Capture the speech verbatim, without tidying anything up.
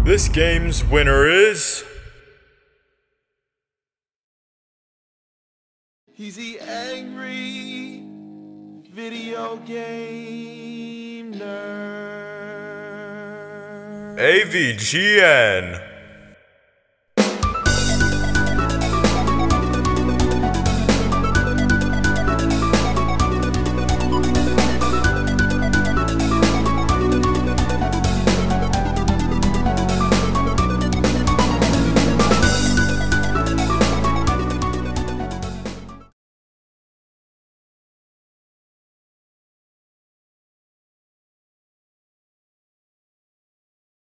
This game's winner is... He's the angry video game nerd. A V G N.